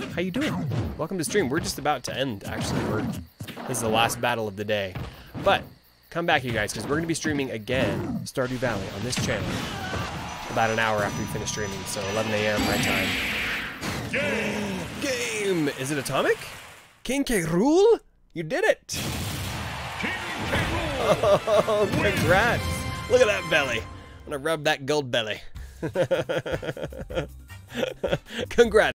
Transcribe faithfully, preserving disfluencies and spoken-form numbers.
how you doing? Welcome to stream. We're just about to end, actually. We're, this is the last battle of the day. But, come back, you guys, because we're going to be streaming again Stardew Valley on this channel about an hour after we finish streaming, so eleven A M my time. Game! Game! Is it Atomic? King K. Rool? You did it! King K. Rool! Oh, congrats! Look at that belly. I'm gonna rub that gold belly. Congrats.